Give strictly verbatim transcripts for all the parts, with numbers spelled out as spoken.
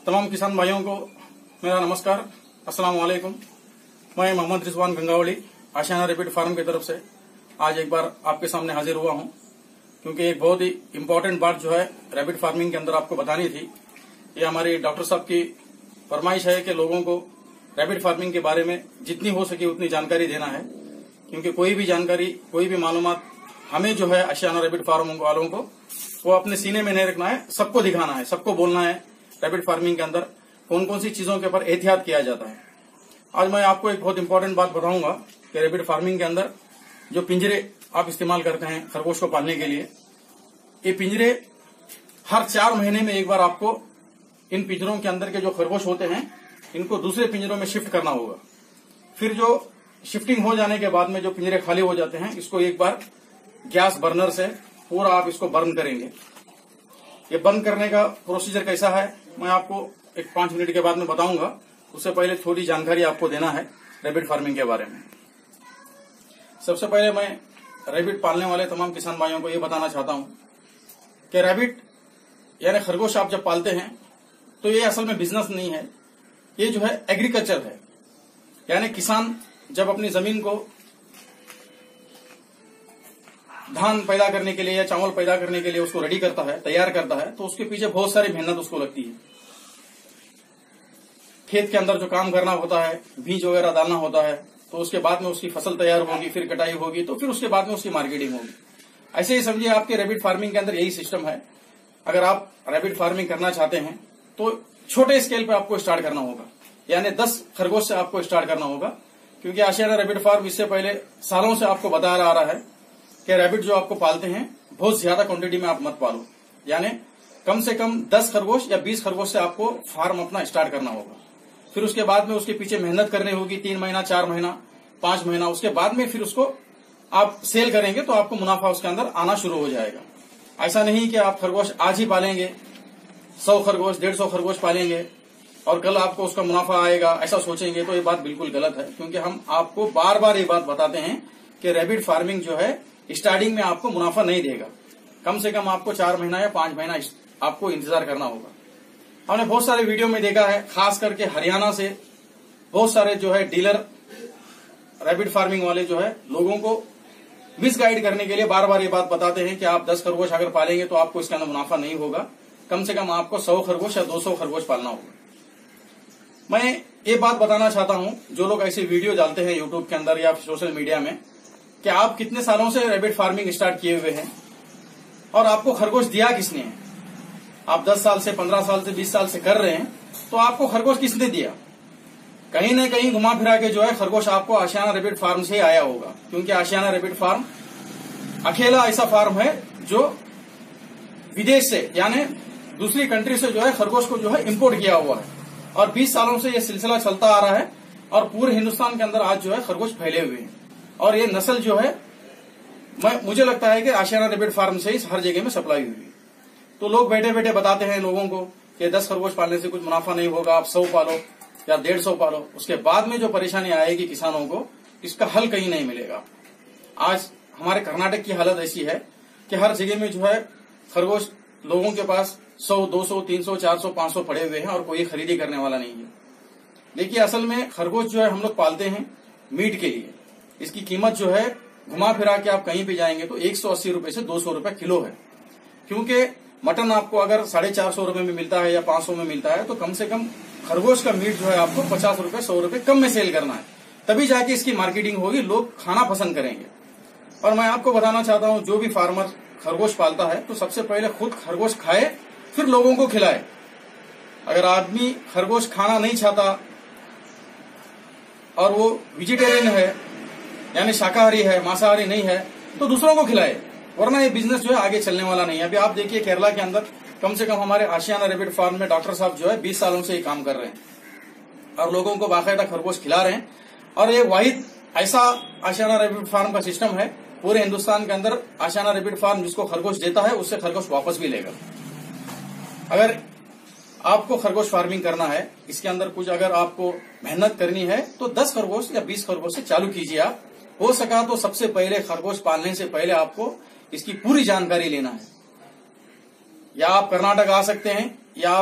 तमाम किसान भाइयों को मेरा नमस्कार, अस्सलाम वालेकुम। मैं मोहम्मद रिजवान गंगावली आशियाना रैबिट फार्म की तरफ से आज एक बार आपके सामने हाजिर हुआ हूं, क्योंकि एक बहुत ही इम्पोर्टेंट बात जो है रैबिट फार्मिंग के अंदर आपको बतानी थी। ये हमारी डॉक्टर साहब की फरमाइश है कि लोगों को रैबिट फार्मिंग के बारे में जितनी हो सके उतनी जानकारी देना है, क्योंकि कोई भी जानकारी, कोई भी मालूमात हमें जो है आशियाना रैबिट फार्म वालों को वो अपने सीने में नहीं रखना है, सबको दिखाना है, सबको बोलना है रैबिट फार्मिंग के अंदर कौन कौन सी चीजों के ऊपर एहतियात किया जाता है। आज मैं आपको एक बहुत इंपॉर्टेंट बात बताऊंगा कि रैबिट फार्मिंग के अंदर जो पिंजरे आप इस्तेमाल करते हैं खरगोश को पालने के लिए, ये पिंजरे हर चार महीने में एक बार आपको इन पिंजरों के अंदर के जो खरगोश होते हैं इनको दूसरे पिंजरों में शिफ्ट करना होगा। फिर जो शिफ्टिंग हो जाने के बाद में जो पिंजरे खाली हो जाते हैं इसको एक बार गैस बर्नर से पूरा आप इसको बर्न करेंगे। ये बर्न करने का प्रोसीजर कैसा है मैं आपको एक पांच मिनट के बाद में बताऊंगा। उससे पहले थोड़ी जानकारी आपको देना है रैबिट फार्मिंग के बारे में। सबसे पहले मैं रैबिट पालने वाले तमाम किसान भाइयों को ये बताना चाहता हूं कि रैबिट यानी खरगोश आप जब पालते हैं तो ये असल में बिजनेस नहीं है, ये जो है एग्रीकल्चर है। यानी किसान जब अपनी जमीन को धान पैदा करने के लिए या चावल पैदा करने के लिए उसको रेडी करता है, तैयार करता है, तो उसके पीछे बहुत सारी मेहनत उसको लगती है। खेत के अंदर जो काम करना होता है, बीज वगैरह डालना होता है, तो उसके बाद में उसकी फसल तैयार होगी, फिर कटाई होगी, तो फिर उसके बाद में उसकी मार्केटिंग होगी। ऐसे ही समझिए आपके रैबिट फार्मिंग के अंदर यही सिस्टम है। अगर आप रैबिट फार्मिंग करना चाहते हैं तो छोटे स्केल पे आपको स्टार्ट करना होगा, यानी दस खरगोश से आपको स्टार्ट करना होगा, क्योंकि आशियाना रैबिट फार्म इससे पहले सालों से आपको बता आ रहा है कि रैबिट जो आपको पालते हैं बहुत ज्यादा क्वांटिटी में आप मत पालो, यानी कम से कम दस खरगोश या बीस खरगोश से आपको फार्म अपना स्टार्ट करना होगा। फिर उसके बाद में उसके पीछे मेहनत करनी होगी, तीन महीना, चार महीना, पांच महीना। उसके बाद में फिर उसको आप सेल करेंगे तो आपको मुनाफा उसके अंदर आना शुरू हो जाएगा। ऐसा नहीं कि आप खरगोश आज ही पालेंगे, सौ खरगोश, डेढ़ सौ खरगोश पालेंगे और कल आपको उसका मुनाफा आएगा, ऐसा सोचेंगे तो ये बात बिल्कुल गलत है। क्योंकि हम आपको बार बार ये बात बताते हैं कि रैबिट फार्मिंग जो है स्टार्टिंग में आपको मुनाफा नहीं देगा। कम से कम आपको चार महीना या पांच महीना आपको इंतजार करना होगा। हमने बहुत सारे वीडियो में देखा है, खास करके हरियाणा से बहुत सारे जो है डीलर रैबिट फार्मिंग वाले जो है लोगों को मिसगाइड करने के लिए बार बार ये बात बताते हैं कि आप दस खरगोश अगर पालेंगे तो आपको इसके अंदर मुनाफा नहीं होगा, कम से कम आपको सौ खरगोश या दो सौ खरगोश पालना होगा। मैं ये बात बताना चाहता हूं जो लोग ऐसे वीडियो डालते हैं यूट्यूब के अंदर या सोशल मीडिया में कि आप कितने सालों से रैबिट फार्मिंग स्टार्ट किए हुए हैं और आपको खरगोश दिया किसने है। आप दस साल से, पंद्रह साल से, बीस साल से कर रहे हैं तो आपको खरगोश किसने दिया। कहीं न कहीं घुमा फिरा के जो है खरगोश आपको आशियाना रैबिट फार्म से ही आया होगा, क्योंकि आशियाना रैबिट फार्म अकेला ऐसा फार्म है जो विदेश से यानी दूसरी कंट्री से जो है खरगोश को जो है इम्पोर्ट किया हुआ है। और बीस सालों से यह सिलसिला चलता आ रहा है और पूरे हिंदुस्तान के अंदर आज जो है खरगोश फैले हुए हैं। और ये नस्ल जो है मैं मुझे लगता है कि आशियाना रैबिट फार्म से ही हर जगह में सप्लाई हुई है। तो लोग बैठे बैठे बताते हैं लोगों को कि दस खरगोश पालने से कुछ मुनाफा नहीं होगा, आप सौ पालो या डेढ़ सौ पालो। उसके बाद में जो परेशानी आएगी किसानों को, इसका हल कहीं नहीं मिलेगा। आज हमारे कर्नाटक की हालत ऐसी है कि हर जगह में जो है खरगोश लोगों के पास सौ, दो सौ, तीन सौ, चार सौ, पांच सौ पड़े हुए हैं और कोई खरीदी करने वाला नहीं है। देखिए असल में खरगोश जो है हम लोग पालते हैं मीट के लिए। इसकी कीमत जो है घुमा फिरा के आप कहीं पे जाएंगे तो एक सौ अस्सी रूपये से दो सौ रूपये किलो है। क्योंकि मटन आपको अगर साढ़े चार सौ रूपये में मिलता है या पांच सौ में मिलता है तो कम से कम खरगोश का मीट जो है आपको पचास रूपये, सौ रूपये कम में सेल करना है, तभी जाके इसकी मार्केटिंग होगी, लोग खाना पसंद करेंगे। और मैं आपको बताना चाहता हूं जो भी फार्मर खरगोश पालता है तो सबसे पहले खुद खरगोश खाए फिर लोगों को खिलाए। अगर आदमी खरगोश खाना नहीं चाहता और वो वेजिटेरियन है यानी शाकाहारी है, मांसाहारी नहीं है, तो दूसरों को खिलाए, वरना ये बिजनेस जो है आगे चलने वाला नहीं है। अभी आप देखिए केरला के अंदर कम से कम हमारे आशियाना रैबिट फार्म में डॉक्टर साहब जो है बीस सालों से ये काम कर रहे हैं और लोगों को बाकायदा खरगोश खिला रहे हैं। और ये वाहिद ऐसा आशियाना रैबिट फार्म का सिस्टम है पूरे हिंदुस्तान के अंदर, आशियाना रैबिट फार्म जिसको खरगोश देता है उससे खरगोश वापस भी लेगा। अगर आपको खरगोश फार्मिंग करना है, इसके अंदर कुछ अगर आपको मेहनत करनी है तो दस खरगोश या बीस खरगोश से चालू कीजिए। आप हो सका तो सबसे पहले खरगोश पालने से पहले आपको इसकी पूरी जानकारी लेना है। या आप कर्नाटक आ सकते हैं या आप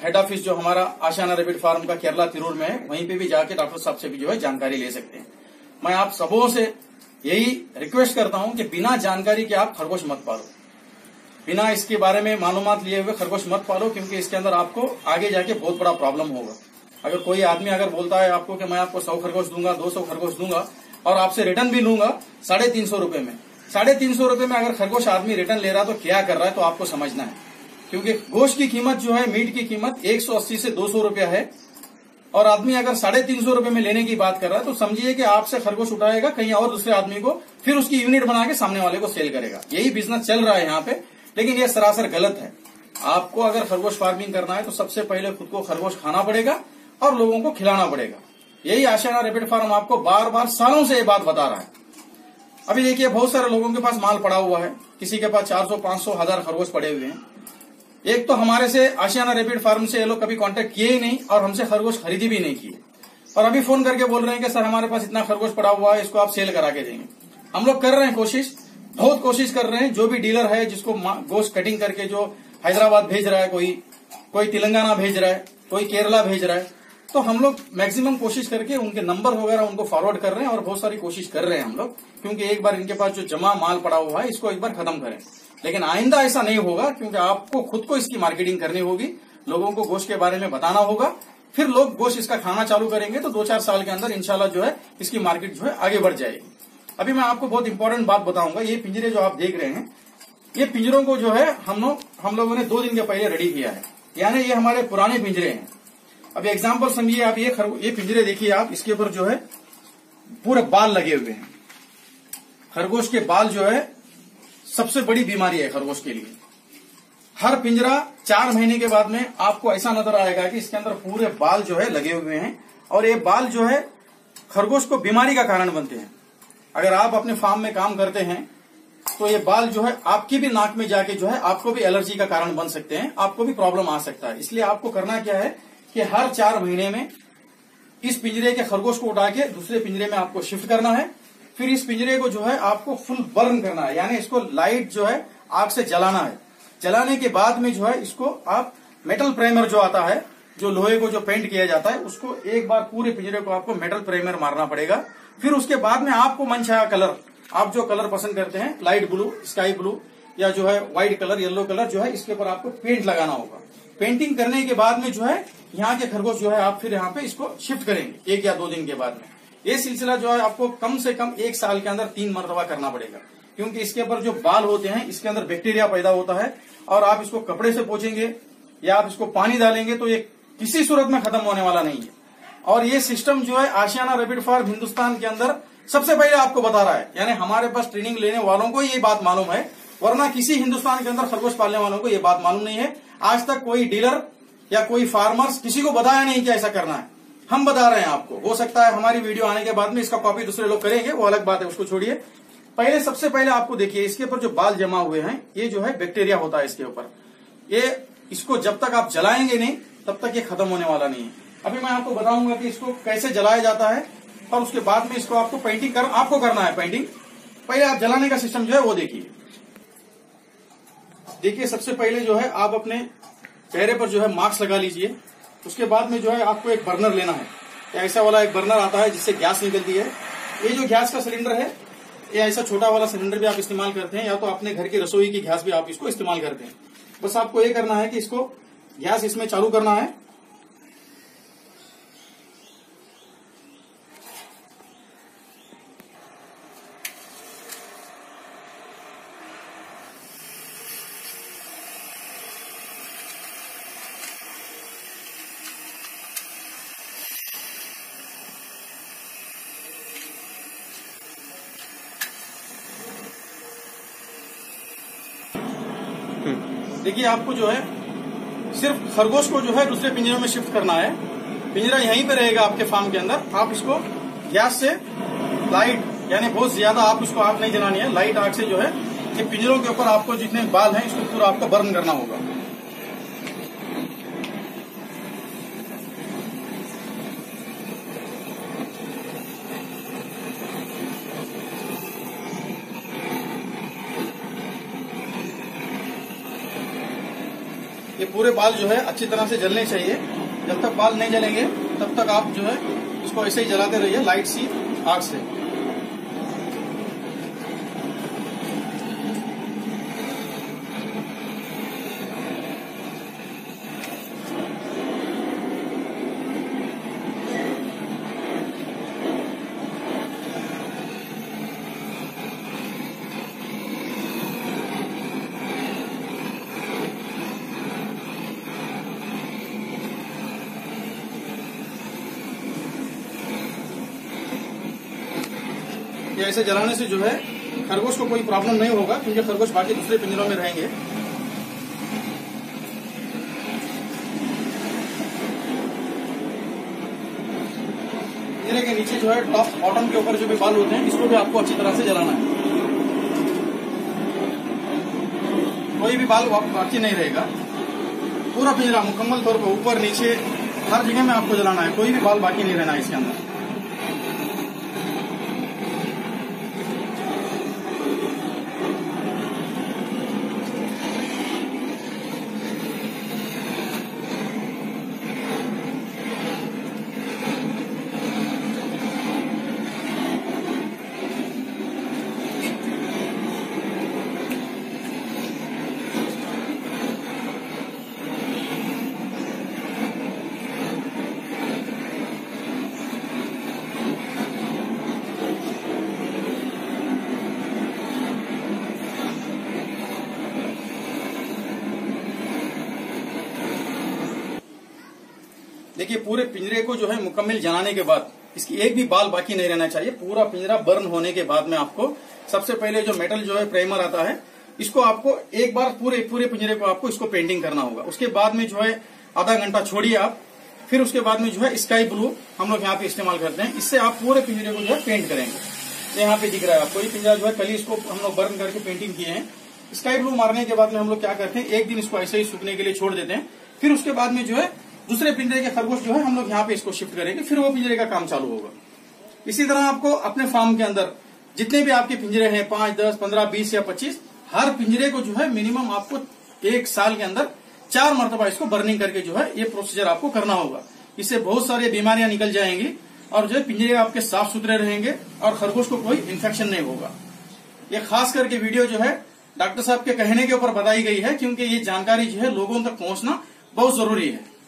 हेड ऑफिस जो हमारा आशियाना रैबिट फार्म का केरला तिरूर में है, वहीं पे भी जाके डॉक्टर साहब से भी जो है जानकारी ले सकते हैं। मैं आप सबों से यही रिक्वेस्ट करता हूं कि बिना जानकारी के आप खरगोश मत पालो, बिना इसके बारे में मालूमात लिए हुए खरगोश मत पालो, क्योंकि इसके अंदर आपको आगे जाके बहुत बड़ा प्रॉब्लम होगा। अगर कोई आदमी अगर बोलता है आपको कि मैं आपको सौ खरगोश दूंगा, दो सौ खरगोश दूंगा और आपसे रिटर्न भी लूंगा साढ़े तीन सौ रूपये में, साढ़े तीन सौ रूपये में अगर खरगोश आदमी रिटर्न ले रहा है तो क्या कर रहा है, तो आपको समझना है। क्योंकि गोश्त की कीमत जो है, मीट की कीमत एक सौ अस्सी से दो सौ रूपया है, और आदमी अगर साढ़े तीन सौ रूपये में लेने की बात कर रहा है तो समझिए कि आपसे खरगोश उठाएगा कहीं और दूसरे आदमी को, फिर उसकी यूनिट बना के सामने वाले को सेल करेगा। यही बिजनेस चल रहा है यहाँ पे, लेकिन ये सरासर गलत है। आपको अगर खरगोश फार्मिंग करना है तो सबसे पहले खुद को खरगोश खाना पड़ेगा और लोगों को खिलाना पड़ेगा। यही आशियाना रैबिट फार्म आपको बार बार सालों से ये बात बता रहा है। अभी देखिए बहुत सारे लोगों के पास माल पड़ा हुआ है, किसी के पास चार सौ पांच सौ हजार खरगोश पड़े हुए हैं। एक तो हमारे से आशियाना रैबिट फार्म से ये लोग कभी कांटेक्ट किए ही नहीं और हमसे खरगोश खरीदी भी नहीं किए, और अभी फोन करके बोल रहे हैं कि सर हमारे पास इतना खरगोश पड़ा हुआ है, इसको आप सेल करा के देंगे। हम लोग कर रहे हैं कोशिश, बहुत कोशिश कर रहे हैं। जो भी डीलर है जिसको गोश्त कटिंग करके जो हैदराबाद भेज रहा है, कोई कोई तेलंगाना भेज रहा है, कोई केरला भेज रहा है, तो हम लोग मैक्सिमम कोशिश करके उनके नंबर वगैरह उनको फॉरवर्ड कर रहे हैं और बहुत सारी कोशिश कर रहे हैं हम लोग, क्योंकि एक बार इनके पास जो जमा माल पड़ा हुआ है इसको एक बार खत्म करें। लेकिन आइंदा ऐसा नहीं होगा, क्योंकि आपको खुद को इसकी मार्केटिंग करनी होगी, लोगों को गोश्त के बारे में बताना होगा, फिर लोग गोश्त इसका खाना चालू करेंगे तो दो चार साल के अंदर इंशाल्लाह जो है इसकी मार्केट जो है आगे बढ़ जाएगी। अभी मैं आपको बहुत इंपॉर्टेंट बात बताऊंगा। ये पिंजरे जो आप देख रहे हैं, ये पिंजरों को जो है हम लोग हम लोगों ने दो दिन के पहले रेडी किया है, यानी ये हमारे पुराने पिंजरे हैं। अब एग्जाम्पल समझिए आप, ये ये पिंजरे देखिए आप, इसके ऊपर जो है पूरे बाल लगे हुए हैं। खरगोश के बाल जो है सबसे बड़ी बीमारी है खरगोश के लिए। हर पिंजरा चार महीने के बाद में आपको ऐसा नजर आएगा कि इसके अंदर पूरे बाल जो है लगे हुए हैं, और ये बाल जो है खरगोश को बीमारी का कारण बनते हैं। अगर आप अपने फार्म में काम करते हैं तो ये बाल जो है आपकी भी नाक में जाके जो है आपको भी एलर्जी का कारण बन सकते हैं, आपको भी प्रॉब्लम आ सकता है। इसलिए आपको करना क्या है कि हर चार महीने में इस पिंजरे के खरगोश को उठा के दूसरे पिंजरे में आपको शिफ्ट करना है। फिर इस पिंजरे को जो है आपको फुल बर्न करना है, यानी इसको लाइट जो है आग से जलाना है। जलाने के बाद में जो है इसको आप मेटल प्राइमर जो आता है, जो लोहे को जो पेंट किया जाता है, उसको एक बार पूरे पिंजरे को आपको मेटल प्राइमर मारना पड़ेगा। फिर उसके बाद में आपको मनचाहा कलर, आप जो कलर पसंद करते हैं, लाइट ब्लू, स्काई ब्लू या जो है व्हाइट कलर, येलो कलर, जो है इसके ऊपर आपको पेंट लगाना होगा। पेंटिंग करने के बाद में जो है यहाँ के खरगोश जो है आप फिर यहाँ पे इसको शिफ्ट करेंगे एक या दो दिन के बाद में। ये सिलसिला जो है आपको कम से कम एक साल के अंदर तीन मरतबा करना पड़ेगा, क्योंकि इसके ऊपर जो बाल होते हैं इसके अंदर बैक्टीरिया पैदा होता है, और आप इसको कपड़े से पोंछेंगे या आप इसको पानी डालेंगे तो ये किसी सूरत में खत्म होने वाला नहीं है। और ये सिस्टम जो है आशियाना रैबिट फार्म हिंदुस्तान के अंदर सबसे पहले आपको बता रहा है, यानी हमारे पास ट्रेनिंग लेने वालों को ये बात मालूम है, वरना किसी हिंदुस्तान के अंदर खरगोश पालने वालों को ये बात मालूम नहीं है। आज तक कोई डीलर या कोई फार्मर्स किसी को बताया नहीं कि ऐसा करना है। हम बता रहे हैं आपको। हो सकता है हमारी वीडियो आने के बाद में इसका कॉपी दूसरे लोग करेंगे, वो अलग बात है, उसको छोड़िए। पहले सबसे पहले आपको देखिए इसके ऊपर जो बाल जमा हुए हैं, ये जो है बैक्टीरिया होता है इसके ऊपर। ये इसको जब तक आप जलाएंगे नहीं तब तक ये खत्म होने वाला नहीं है। अभी मैं आपको बताऊंगा कि इसको कैसे जलाया जाता है, और उसके बाद में इसको आपको पेंटिंग कर आपको करना है पेंटिंग। पहले आप जलाने का सिस्टम जो है वो देखिए। देखिए सबसे पहले जो है आप अपने चेहरे पर जो है मास्क लगा लीजिए। उसके बाद में जो है आपको एक बर्नर लेना है, ऐसा वाला एक बर्नर आता है जिससे गैस निकलती है। ये जो गैस का सिलेंडर है, ये ऐसा छोटा वाला सिलेंडर भी आप इस्तेमाल करते हैं, या तो अपने घर की रसोई की गैस भी आप इसको इस्तेमाल करते हैं। बस आपको ये करना है कि इसको गैस इसमें चालू करना है। देखिए आपको जो है सिर्फ खरगोश को जो है दूसरे पिंजरे में शिफ्ट करना है। पिंजरा यहीं पे रहेगा आपके फार्म के अंदर। आप इसको गैस से लाइट, यानी बहुत ज्यादा आप इसको आग नहीं जलानी है, लाइट आग से जो है ये पिंजरों के ऊपर आपको जितने बाल हैं इसको पूरा आपको बर्न करना होगा। ये पूरे बाल जो है अच्छी तरह से जलने चाहिए। जब तक बाल नहीं जलेंगे तब तक आप जो है इसको ऐसे ही जलाते रहिए लाइट सी आग से। ऐसे जलाने से जो है खरगोश को कोई प्रॉब्लम नहीं होगा, क्योंकि खरगोश बाकी दूसरे पिंजरों में रहेंगे। पिंजरे के नीचे जो है टॉप बॉटम के ऊपर जो भी बाल होते हैं इसको भी आपको अच्छी तरह से जलाना है। कोई भी बाल बाकी नहीं रहेगा। पूरा पिंजरा मुकम्मल तौर पर ऊपर नीचे हर जगह में आपको जलाना है, कोई भी बाल बाकी नहीं रहना है इसके अंदर। देखिए पूरे पिंजरे को जो है मुकम्मल जलाने के बाद इसकी एक भी बाल बाकी नहीं रहना चाहिए। पूरा पिंजरा बर्न होने के बाद में आपको सबसे पहले जो मेटल जो है प्राइमर आता है इसको आपको एक बार पूरे पूरे पिंजरे को आपको इसको पेंटिंग करना होगा। उसके बाद में जो है आधा घंटा छोड़िए आप, फिर उसके बाद में जो है स्काई ब्लू हम लोग यहाँ पे इस्तेमाल करते हैं। इससे आप पूरे पिंजरे को जो है पेंट करेंगे। यहाँ पे दिख रहा है आपको ये पिंजरा जो है कल इसको हम लोग बर्न करके पेंटिंग किए हैं। स्काई ब्लू मारने के बाद में हम लोग क्या करते हैं, एक दिन इसको ऐसे ही सूखने के लिए छोड़ देते हैं। फिर उसके बाद में जो है दूसरे पिंजरे के खरगोश जो है हम लोग यहाँ पे इसको शिफ्ट करेंगे, फिर वो पिंजरे का काम चालू होगा। इसी तरह आपको अपने फार्म के अंदर जितने भी आपके पिंजरे हैं, पांच, दस, पंद्रह, बीस या पच्चीस, हर पिंजरे को जो है मिनिमम आपको एक साल के अंदर चार मरतबा इसको बर्निंग करके जो है ये प्रोसीजर आपको करना होगा। इससे बहुत सारी बीमारियां निकल जाएंगी और जो है पिंजरे आपके साफ सुथरे रहेंगे और खरगोश को कोई इन्फेक्शन नहीं होगा। ये खास करके वीडियो जो है डॉक्टर साहब के कहने के ऊपर बताई गई है, क्योंकि ये जानकारी जो है लोगों तक पहुंचना बहुत जरूरी है।